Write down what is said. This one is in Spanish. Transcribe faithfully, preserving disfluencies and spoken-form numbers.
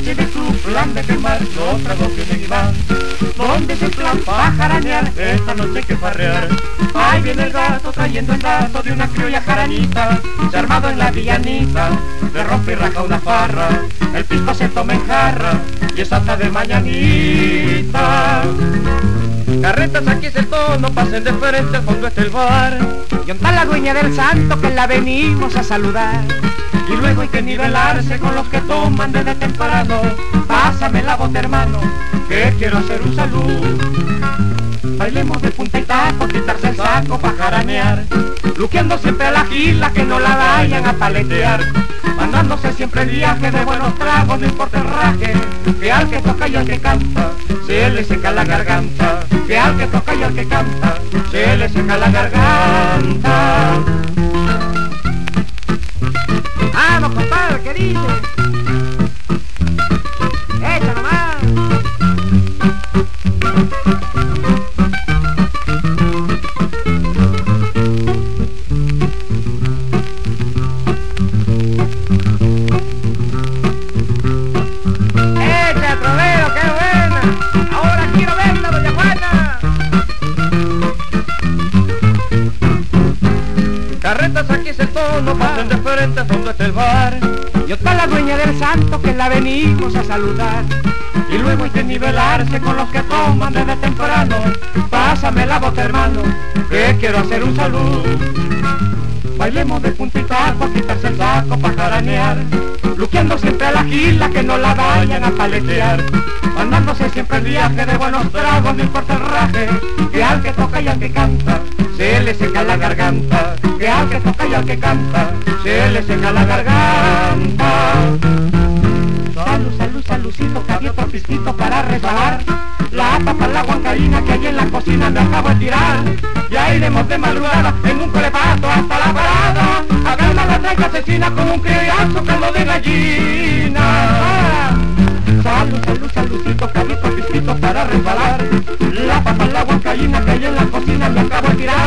tiene su plan de quemar, los tragos vienen y van. ¿Dónde es el plan para jaranear? Esta noche hay que farrear. Ahí viene el gato trayendo el dato de una criolla jaranita, se ha armado en la villanita, le rompe y raja una farra, el pisco se toma en jarra y es hasta de mañanita. Carretas, aquí es el tono, pasen de frente, al fondo está el bar. Y onda la dueña del santo que la venimos a saludar. Y luego hay que nivelarse con los que toman desde temprano. Pásame la bota, hermano, que quiero hacer un salud. Bailemos de punta y taco, quitarse el saco pa' jaranear, luqueando siempre a la gila que no la vayan a paletear, mandándose siempre el viaje de buenos tragos, no importa el raje, que al que toca y al que canta se le seca la garganta, que al que toca y al que canta se le seca la garganta. Vamos, compadre, ¿qué dice? Echa nomás. Echa, trovero, qué buena. Ahora quiero verla, doña Juana. Carretas, aquí es el tono, pasen de frente, a fondo está el bar. Y está la dueña del santo que la venimos a saludar. Y luego hay que nivelarse con los que toman desde temprano. Pásame la bota, hermano, que quiero hacer un salud. Bailemos de punta y taco, quitarse el saco pa' jaranear, luqueando siempre a la gila que no la vayan a paletear, mandándose siempre el viaje de buenos tragos, no importa el raje, que al que toca y al que canta se le seca la garganta, que al que toca y al que canta se le seca la garganta. Salud, salud, saludcito, que abierto pisquito para resbalar, la tapa la huancaína que allí en la cocina me acabo de tirar. Ya iremos de madrugada en un colepato hasta la parada, a ganar la traiga asesina con un criollazo caldo de gallina. Salud, salud, saludcito, que abierto pisquito para resbalar, la papa la huancaína que allí en la cocina me acabo de tirar.